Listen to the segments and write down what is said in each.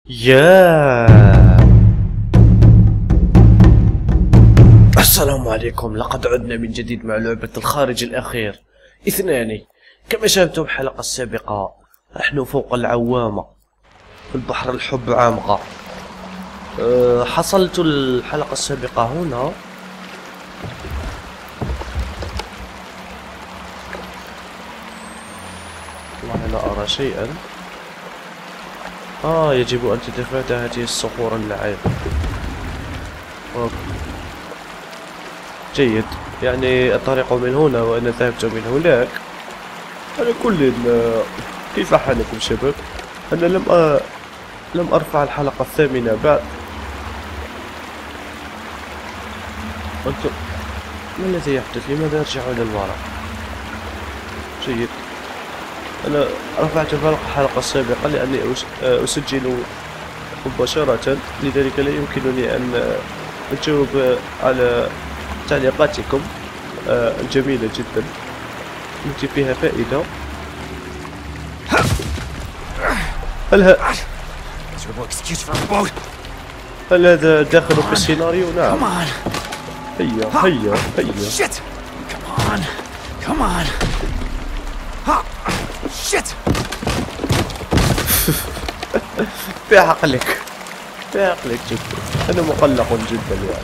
يا السلام عليكم، لقد عدنا من جديد مع لعبة الخارج الأخير 2. كما شاهدتم الحلقة السابقة، نحن فوق العوامة في البحر الحب عامقة. حصلت الحلقة السابقة هنا والله لا أرى شيئا. يجب أن تتفادى هذه الصخور اللعابة. جيد، يعني الطريق من هنا وأنا ذهبت من هناك. على كل، كيف حالكم شباب؟ أنا لم أرفع الحلقة 8 بعد. أنتم ما الذي يحدث؟ لماذا يرجعون للوراء؟ جيد، أنا رفعت الحلقة السابقة لأني أسجل مباشرة، لذلك لا يمكنني أن أجاوب على تعليقاتكم الجميلة جدا التي فيها فائدة. هل هذا داخل في السيناريو؟ نعم. هيا هيا هيا. في عقلك جدا، أنا مقلق جدا يعني.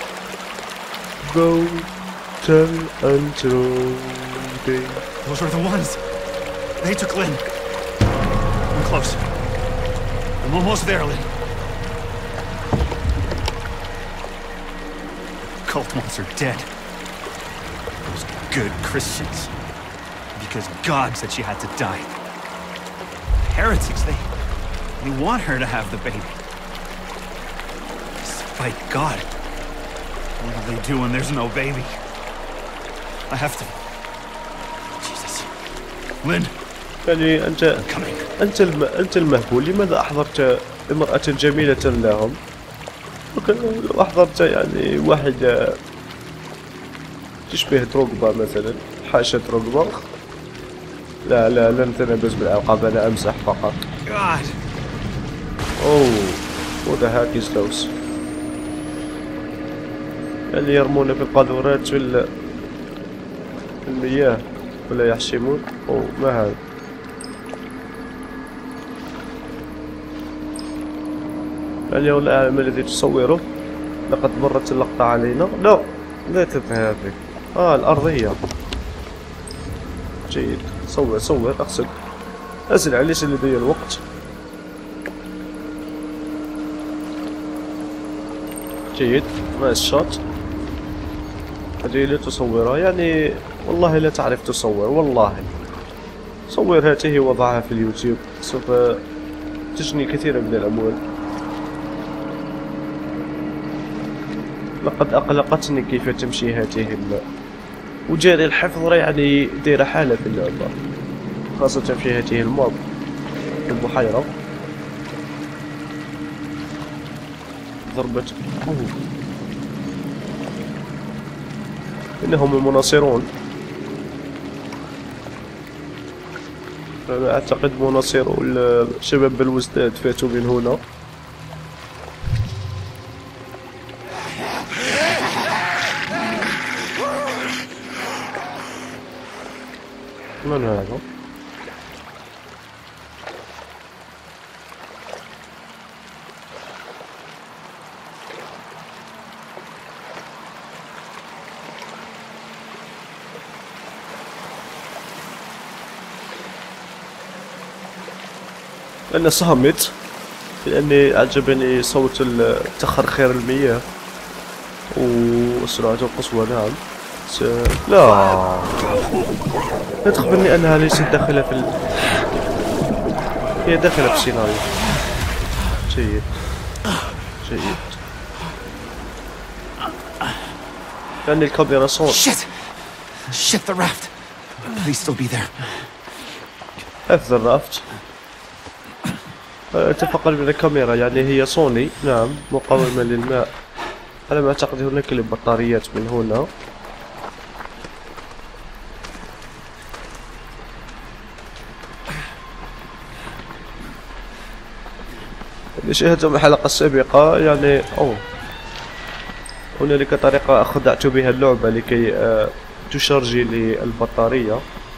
Go tell Andrade. Those are the ones. They took Lynn. I'm close. I'm almost there, Lynn. Cult monks are dead. Those good Christians. Because God said she had to die. Heretics, they want her to have the baby. Despite God. What do they do when there's no baby? I have to... Jesus. Lynn. يعني أنت المهبول، لماذا أحضرت امرأة جميلة لهم؟ لو أحضرت يعني واحدة تشبه دروغبا مثلا، حاشا دروغبا. لا لن تنبز بالألقاب، أنا أمزح فقط. What the heck is those؟ اللي يرمون في القاذورات في المياه ولا يحشمون. ما هذا؟ يعني ولا أعلم الذي تصوره. لقد مرت اللقطة علينا. لا تذهب. الأرضية. جيد، صور أقصد. أسرع، ليس لدي الوقت. جيد، نايس شوت. هذه لا تصورها يعني، والله لا تعرف تصور. والله صور هاته وضعها في اليوتيوب، سوف تجني كثيرا من الأموال. لقد أقلقتني كيف تمشي هاته وجاري الحفظ يعني داير حالة في اللعبة، خاصة في هاته الماب في البحيرة. ضربة إنهم المناصرون. أنا أعتقد مناصرو الشباب بالوزداد فاتوا من هنا. من هذا؟ أنا صامت لأني أعجبني صوت تخرخير المياه وسرعة القصوى. نعم. لا تخبرني أنها ليست داخلة في هي داخلة في السيناريو. جيد. يعني الكاميرا صوت. Shit, the raft. Please still be there. حفظ الرافت. اتفقنا من الكاميرا، يعني هي سوني. نعم، مقاومة للماء. على ما أعتقد هناك البطاريات من هنا. إذا شاهدتم الحلقة السابقة يعني هنالك طريقة خدعت بها اللعبة لكي تشارجي لي البطارية.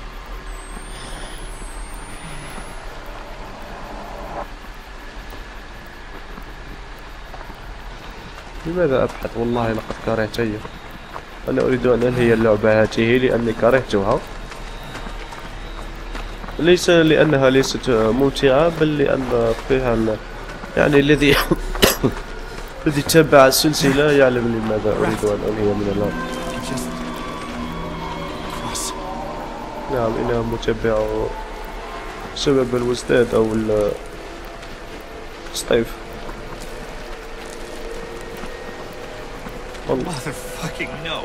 لماذا أبحث؟ والله لقد كرهتها. أنا أريد أن أنهي اللعبة هذه لأني كرهتها، ليس لأنها ليست ممتعة بل لأن فيها يعني الذي الذي تابع السلسلة يعلم لماذا أريد أن أنهي من اللعبة. نعم، إنها متابع بسبب الوزداد أو السطيف. Motherfucking no.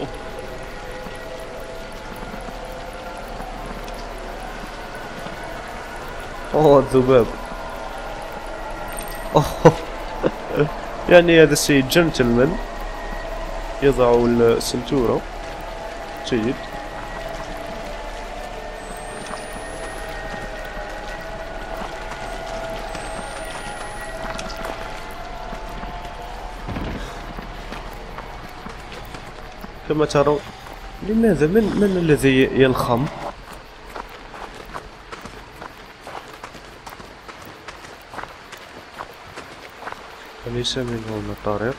الذباب. يعني هذا السيد جنتلمان يضع السنتورة. جيد. كما ترون، لماذا من الذي ينخم؟ أليس من هنا طريق؟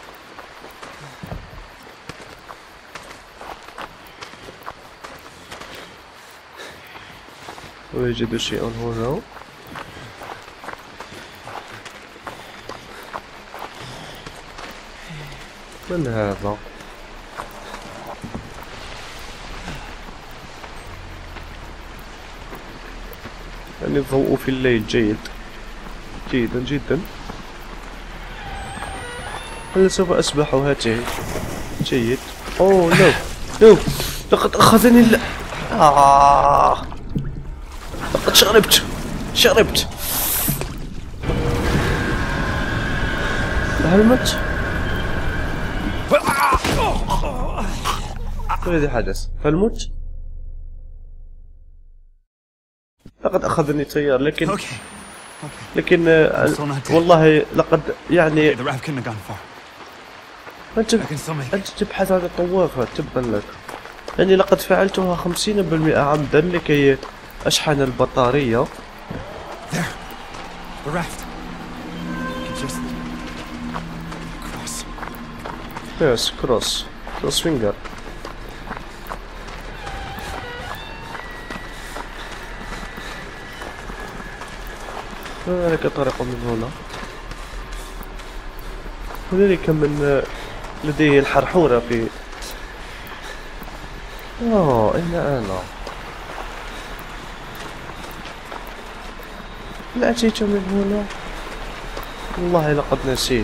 ويوجد شيء هنا. من هذا؟ يعني الضوء في الليل جيد جيدا جدا. هل سوف أسبح هاته؟ جيد. أوه نو نو، لقد أخذني لقد شربت. هل مت؟ ما الذي حدث؟ هل مت؟ لقد أخذني التيار، لكن والله لقد يعني أنت تبحث عن الطوافة. تبا لك، يعني لقد فعلتها 50% عمدا لكي أشحن البطارية. يس، كروس فينجر. هنالك طريق من هنا. هنالك من لديه الحرحورة في أين أنا؟ هل أتيت من هنا؟ والله لقد نسيت.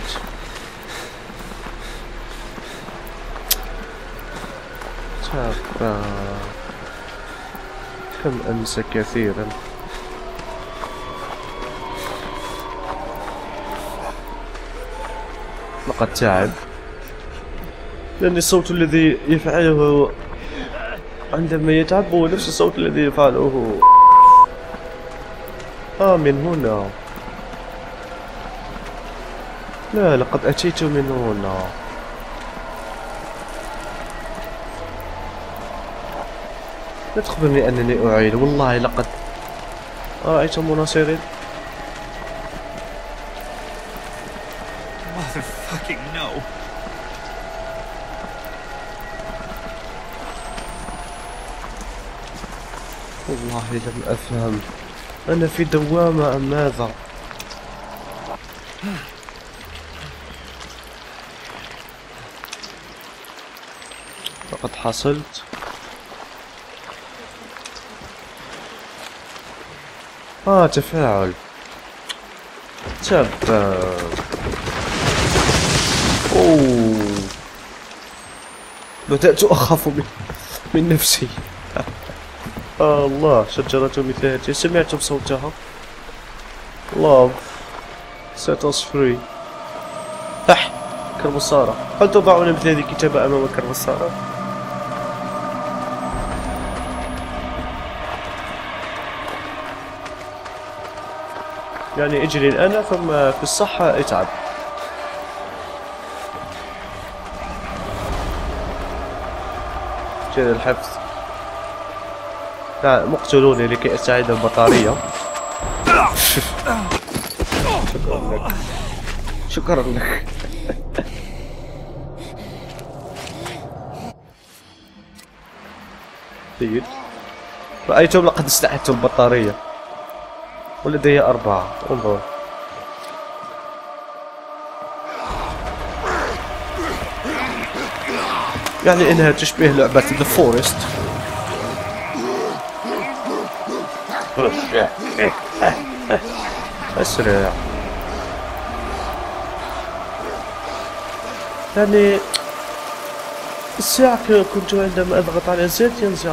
كم أنسى كثيرا. لقد تعب، لأن الصوت الذي يفعله عندما يتعب هو نفس الصوت الذي يفعله من هنا. لا، لقد أتيت من هنا. لا تخبرني أنني أعيد. والله لقد رأيت مناصرين. Motherfucking no. والله لم أفهم، أنا في دوامة أم ماذا؟ لقد حصلت. تفاعل. بدأت أخاف من نفسي. الله، شجرة مثل هذه سمعتم صوتها؟ Love set us free. كربصارة. هل تضعون مثل هذه الكتابة أمام كربصارة؟ يعني اجري الآن ثم في الصحة اتعب. جري الحفظ. نعم مقتلوني لكي أستعيد البطارية. شكرا لك. شكرا لك. جيد. رأيتم لقد استعدت البطارية ولدي 4. انظر. يعني إنها تشبه لعبة The Forest. أسرع. يعني الساعة كنت عندما أضغط على زد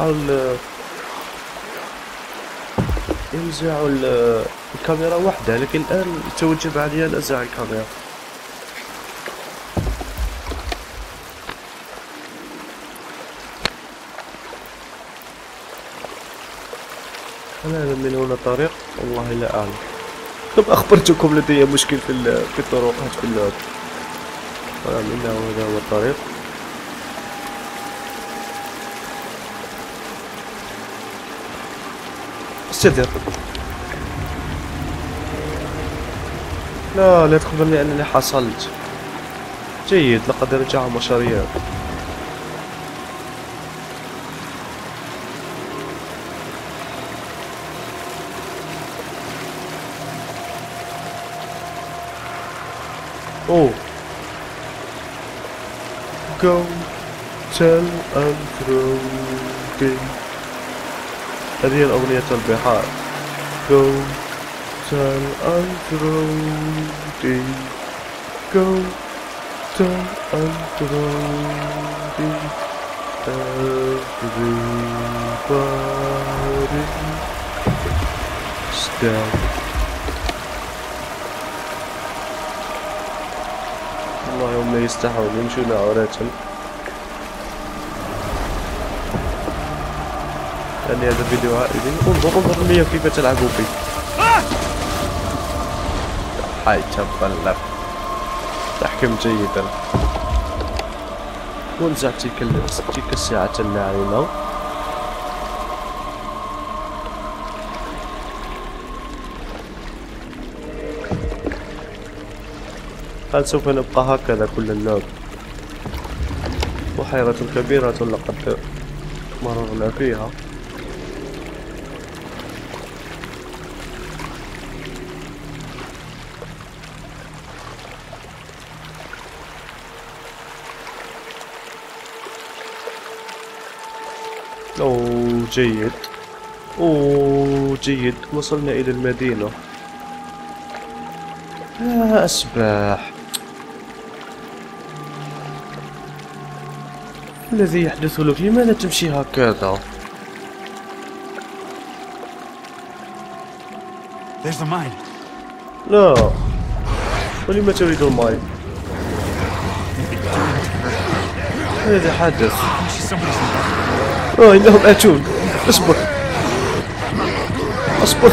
ينزع الكاميرا وحدها، لكن الآن توجب علي أن أنزع الكاميرا. هل من هنا طريق؟ والله لا أعلم. كم أخبرتكم لدي مشكل في الطرقات في اللعب. نعم إنه هذا هو الطريق. استدر. لا تخبرني أنني حصلت. جيد، لقد رجع مشاريع. أوه. Go tell Anthony. هذه الأغنية البحار. Go tell Anthony. Go tell Anthony. Everybody stand. والله هم يستحون يمشون عورة. يعني هذا فيديو عائلي. انظر المياه كيف تلعب بي. حي تبلغ. تحكم جيدا. وانزع تلك الساعة الناعمة. هل سوف نبقى هكذا كل اللعب؟ بحيرة كبيرة لقد مررنا فيها. أوه جيد. أوه جيد، وصلنا إلى المدينة. يا أسباح، الذي يحدث لك؟ لماذا تمشي هكذا؟ There's the mine. لا، ولم تريد الماء؟ ماذا حدث؟ إنهم آتون. اصبر اصبر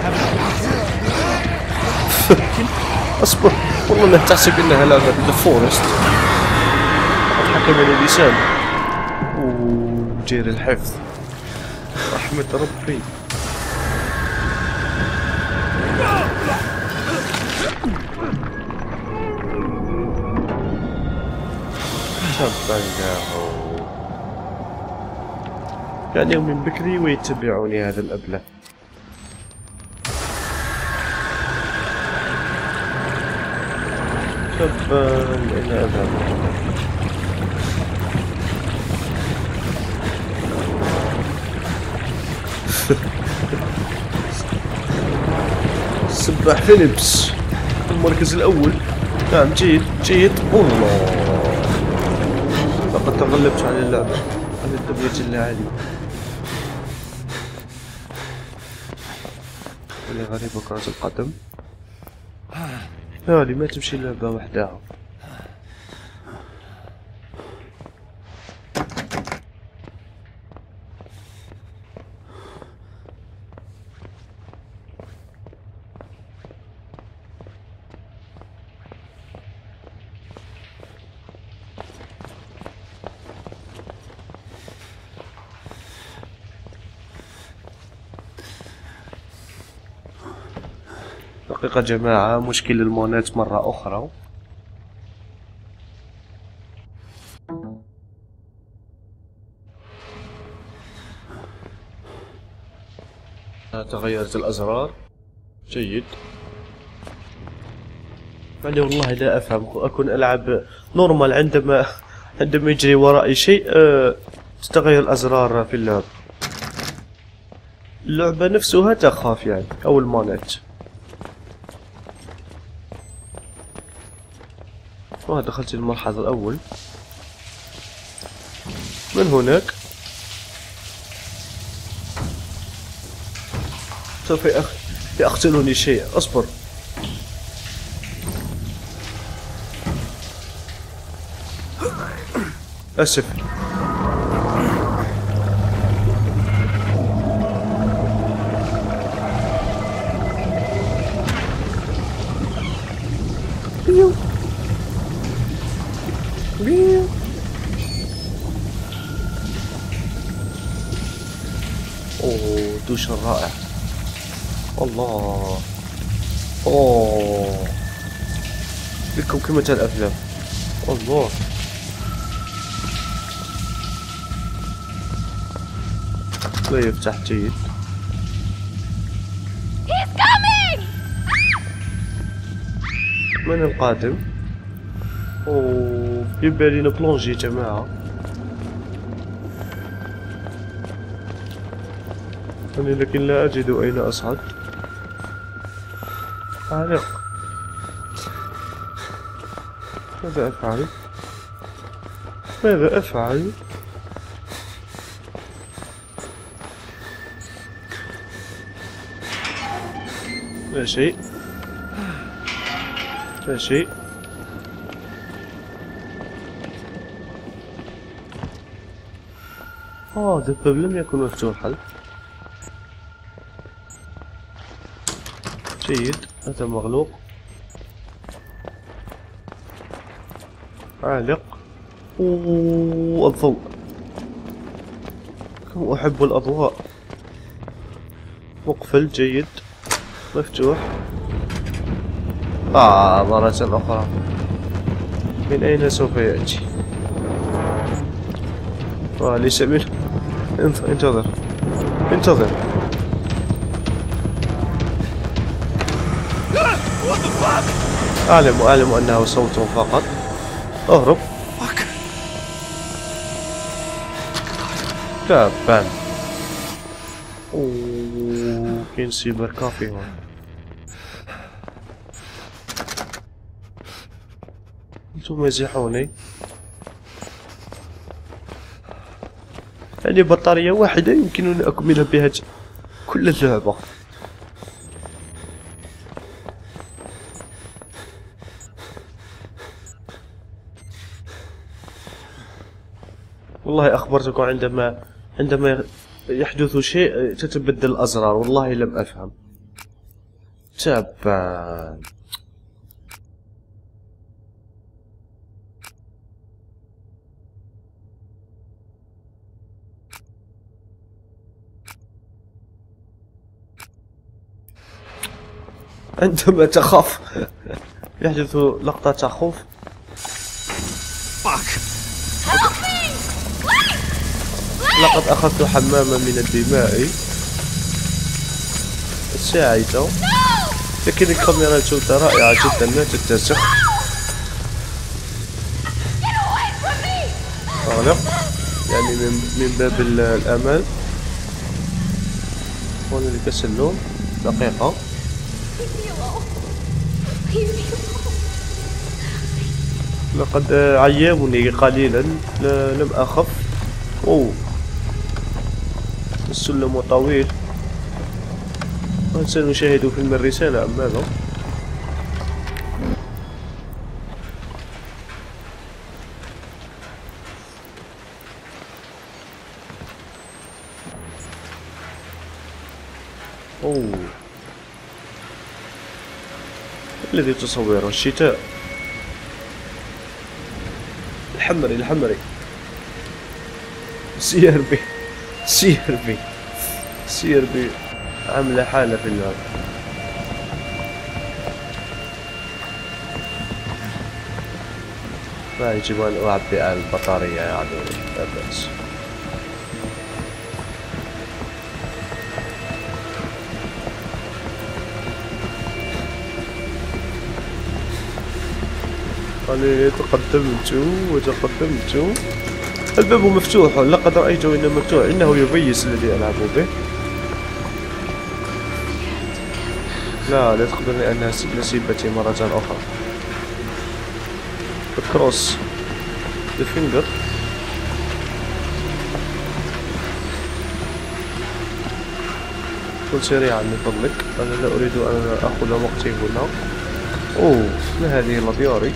اصبر. والله لا تحسب انها لعبة The Forest. قد حكمني اللسان. وجير الحفظ. رحمة ربي. تبناه. كان يوم من بكري ويتبعني هذا الأبله. تبا إلى أذهب. سباح فيليبس المركز الأول. نعم جيد جيد. الله، لقد تغلبت على اللعبة، على الدبلجة العالية. اللي غريب كرة القدم. لا، لما تمشي اللعبة وحدها. دقيقة جماعة، مشكل المونات مرة أخرى. تغيرت الأزرار. جيد. يعني والله لا أفهم، أكون ألعب نورمال عندما يجري ورائي شيء تتغير الأزرار في اللعبة نفسها تخاف يعني، أو المونات. دخلت الملحظ الأول. من هناك سوف يقتلني شيء. اصبر. اسف. اوه دوش رائع. الله. اوه لكم كما الافلام. الله. لا يفتح. جيد. من القادم؟ اوه في بالي نبلونجي يا جماعة. لكن لا أجد أين أصعد. عالق. ماذا أفعل؟ ماذا أفعل؟ لا شيء. لا شيء. هذا الباب لم يكن مفتوحا. جيد. هذا مغلوق. عالق. الضوء. كم أحب الأضواء. مقفل. جيد. مفتوح. مرة أخرى. من أين سوف يأتي؟ ليس منه. انتظر. انتظر. أعلم أنه صوت فقط. أهرب. تابان. كاين سيبر كافي هون. انتم مازحوني. يعني بطارية واحدة يمكنني أكمل بها كل اللعبة. والله أخبرتكم عندما يحدث شيء تتبدل الأزرار. والله لم أفهم. تابان. عندما تخاف يحدث لقطة خوف. لقد أخذت حماما من الدماء الساعدة، لكن الكاميرا جودة رائعة جدا لا تتسخ. أغلق يعني من باب الأمان. هنا الكسلون. دقيقة. لقد عيمني قليلا. لم أخف. السلم طويل. سنشاهد فيلم الرسالة أم ماذا؟ الذي تصوره الشتاء. الحمري. سير بي عاملة حالة في اللعب. يجب أن أعبئ البطارية يعني لا بأس. أنا تقدمت وتقدمت. الباب مفتوح، لقد رأيته إنه مفتوح، إنه يبيس الذي ألعب به. لا تخبرني أنها نسيبتي مرة أخرى. الكروس الفينجر. كن سريعا من فضلك، أنا لا أريد أن أخذ وقتي هنا. أوه، ما هذه الأبياري؟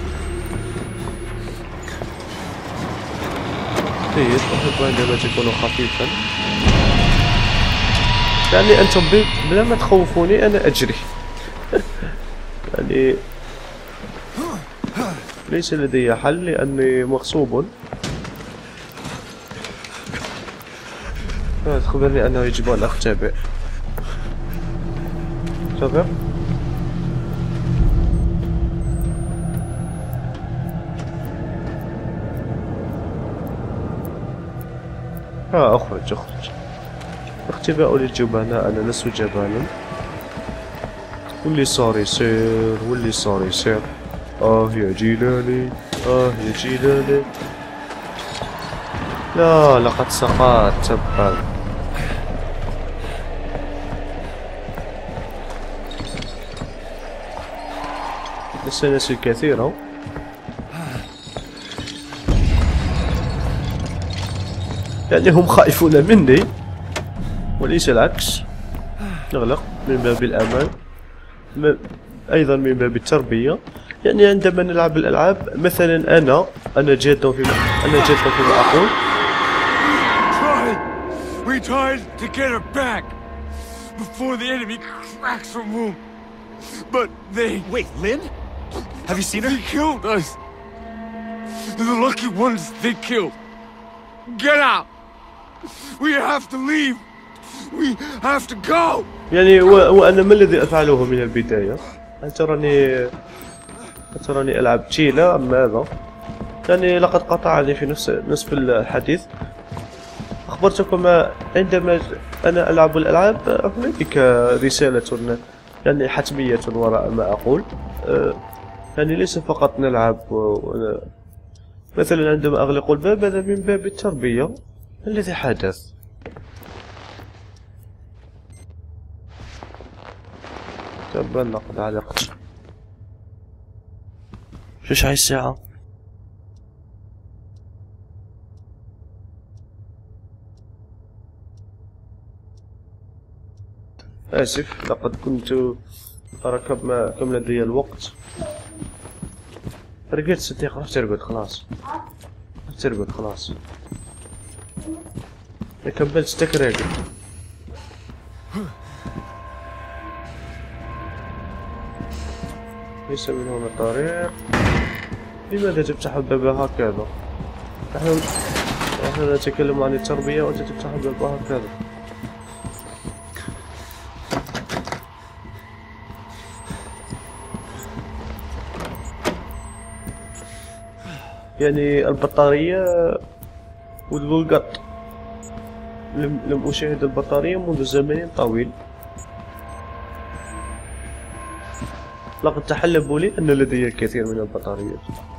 جيد، أحب عندما تكون خفيفا. يعني أنتم بلا ما تخوفوني أنا أجري. يعني ليس لدي حل لأني مغصوب. تخبرني أنه يجب أن أختبئ. اختبئ. أخرج. اختباء للجبناء، أنا لست جبانا. واللي صار يصير واللي صار يصير. يا جيلاني، يا جيلاني. لا، لقد سقطت تبا. السنس الكثيرة. يعني هم خائفون مني وليس العكس. نغلق من باب الأمان، أيضا من باب التربية. يعني عندما نلعب الألعاب مثلا أنا جاد فيما أقول. We tried to get her back before the enemy cracks her womb, but they... Wait, Lynn? Have you seen her? They killed us. They're the lucky ones they killed. Get out. We have to leave. We have to go. يعني وأنا ما الذي أفعله من البداية؟ تراني ألعب تشيلا أم ماذا؟ يعني لقد قطعني في نصف الحديث. أخبرتكم عندما أنا ألعب الألعاب هنالك رسالة يعني حتمية وراء ما أقول. يعني ليس فقط نلعب مثلا عندما أغلق الباب هذا من باب التربية. الذي حدث؟ تبا لقد علقت. شو هاي الساعة؟ آسف، لقد كنت أرى كم لدي الوقت. رجعت 6 دقائق. ترقد خلاص. ترقد خلاص. كملت 6 دقائق. ليس من هنا طريق. لماذا تفتح الباب هكذا؟ نحن نتكلم عن التربية وأنت تفتح الباب هكذا. يعني البطارية والقط. لم أشاهد البطارية منذ زمن طويل. لقد تحلبوا لي أن لدي الكثير من البطاريات.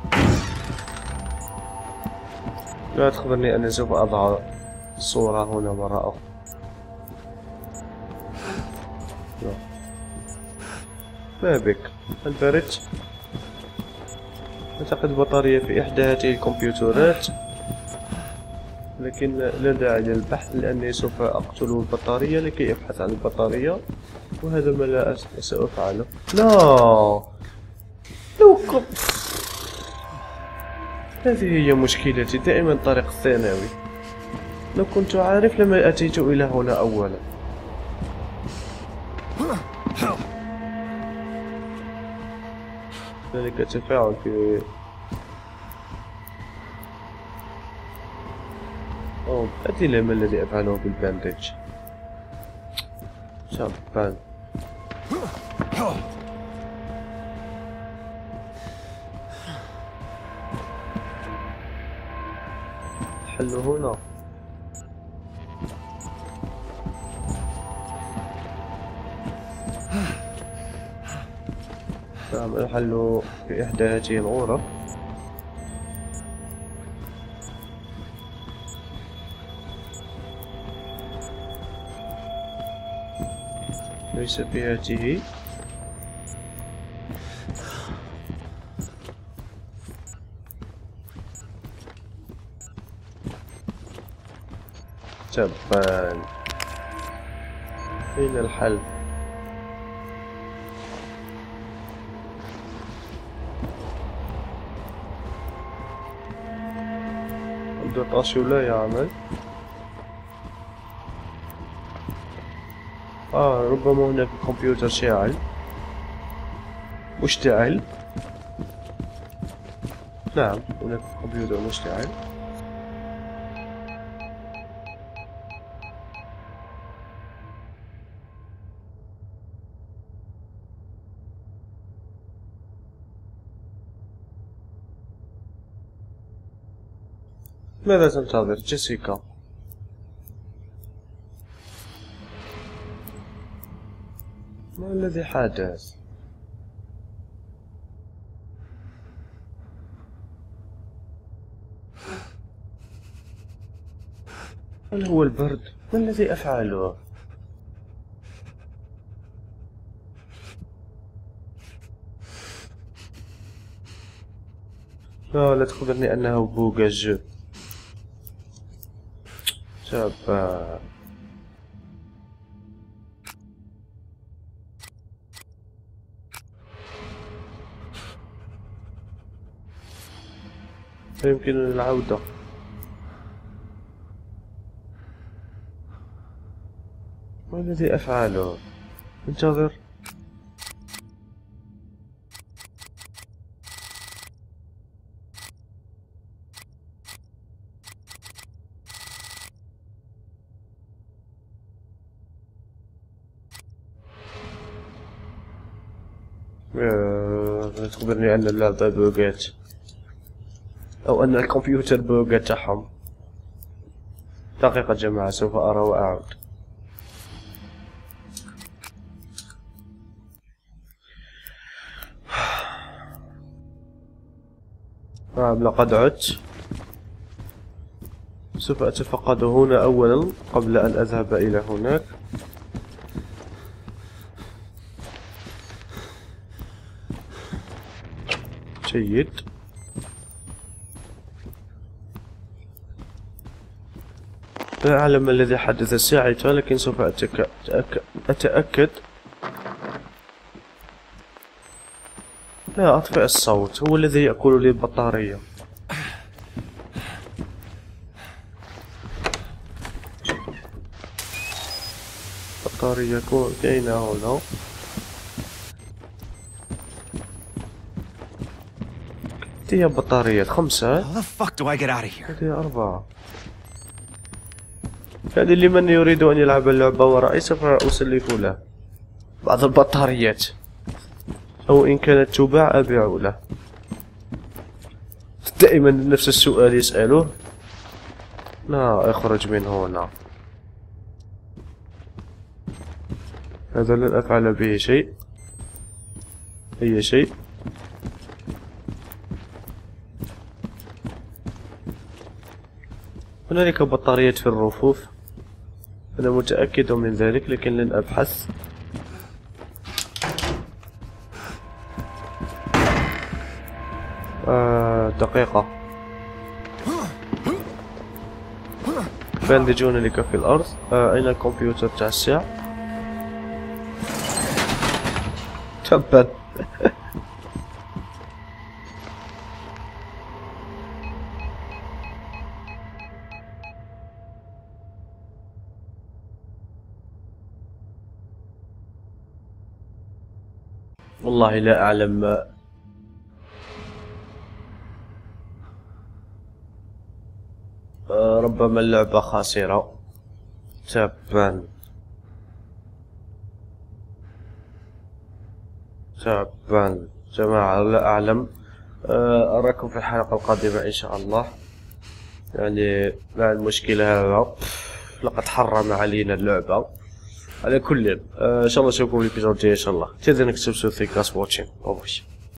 لا تخبرني أني سوف أضع الصورة هنا مرة أخرى. ما بك؟ هل بردت؟ أعتقد بطارية في إحدى هذه الكمبيوترات، لكن لا داعي للبحث لأني سوف أقتل البطارية لكي أبحث عن البطارية، وهذا ما لا سأفعله. لا، لو كنت... هذه هي مشكلتي دائما، طريق الثانوي. لو كنت عارف لما أتيت إلى هنا أولا. ذلك تفاعل في أدري ما الذي أفعله بالباندج. شابان. الحل هنا. نعم، الحل في إحدى هذه الغرف. ليس في هذه. تبان. أين الحل؟ الدوطاسيو لا يعمل. ربما هناك كمبيوتر شاعل مشتعل. نعم، هناك كمبيوتر مشتعل. ماذا تنتظر جيسيكا؟ ما الذي حدث؟ هل هو البرد؟ ما الذي أفعله؟ لا تخبرني أنه بوغاج. تبا. يمكننا العودة. ما الذي أفعله؟ انتظر. تخبرني أن اللعبة بوغات أو أن الكمبيوتر بوغات تاعهم. دقيقة جماعة، سوف أرى وأعود. نعم، لقد عدت. سوف أتفقد هنا أولا قبل أن أذهب إلى هناك. جيد. لا أعلم ما الذي حدث ساعتها، لكن سوف أتأكد. لا، أطفئ الصوت، هو الذي يأكل لي البطارية. البطارية كاينة هنا. هي بطارية 5. هذه 4. هذه لمن يريد أن يلعب اللعبة ورائي سوف أسلف له بعض البطاريات، أو إن كانت تباع أبيع له. دائما نفس السؤال يسأله. لا، اخرج من هنا. هذا لن أفعل به شيء، أي شيء. هنالك بطاريات في الرفوف، أنا متأكد من ذلك، لكن لن أبحث. دقيقة. باندجون لك في الأرض. أين الكمبيوتر تاع الساعة؟ تبا. والله لا أعلم. ربما اللعبة خاسرة. تبا. جماعة لا أعلم. أراكم في الحلقة القادمة إن شاء الله. يعني مع المشكلة هذا لقد حرم علينا اللعبة. على كل ان شاء الله نشوفكم في الفيديو الجاي ان شاء الله. Till the next episode, thank you guys for watching. Bye.